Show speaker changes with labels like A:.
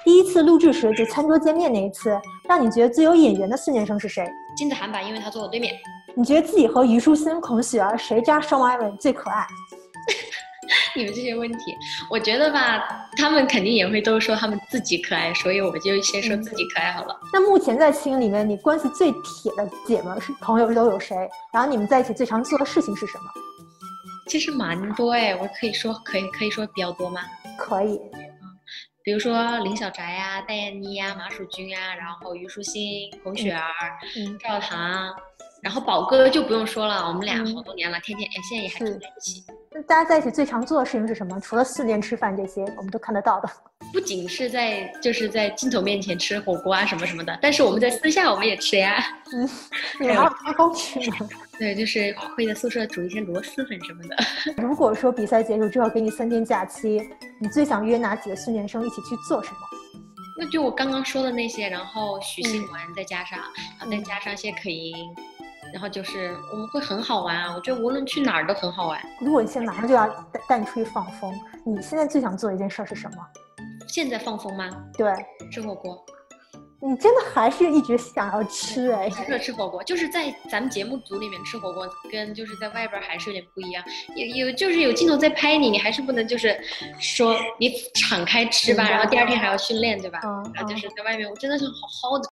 A: 第一次录制时就餐桌见面那一次，让你觉得最有眼缘的4年生是谁？
B: 金子涵吧，因为他坐我对面。
A: 你觉得自己和虞书欣、孔雪儿谁扎双马尾最可爱？
B: 你们这些问题，我觉得吧，他们肯定也会都说他们自己可爱，所以我就先说自己可爱好了。
A: 那目前在青里面，你关系最铁的姐们是朋友都有谁？然后你们在一起最常做的事情是什么？
B: 其实蛮多哎，我可以说比较多吗？
A: 可以。
B: 比如说林小宅呀、戴燕妮呀、马蜀君啊，然后虞书欣、孔雪儿、赵耀堂，然后宝哥就不用说了，我们俩好多年了，天天现在也还住在一起。
A: 那大家在一起最常做的事情是什么？除了4年吃饭这些，我们都看得到的。
B: 不仅是在镜头面前吃火锅啊什么什么的，但是我们在私下我们也吃呀。
A: 你们还有开工吃吗？
B: 对，就是会在宿舍煮一些螺蛳粉什么的。
A: 如果说比赛结束之后给你3天假期，你最想约哪几个4年生一起去做什么？
B: 那就我刚刚说的那些，然后许新文再加上谢可寅，然后就是我们会很好玩啊！我觉得无论去哪儿都很好玩。
A: 如果你现在马上就要带你出去放风，你现在最想做的一件事是什么？
B: 现在放风吗？
A: 对，
B: 吃火锅。
A: 你真的还是一直想要吃哎？
B: 吃火锅，就是在咱们节目组里面吃火锅，跟就是在外边还是有点不一样。就是有镜头在拍你，你还是不能就是说你敞开吃吧，然后第2天还要训练，对吧？然后就是在外面，我真的是好好的。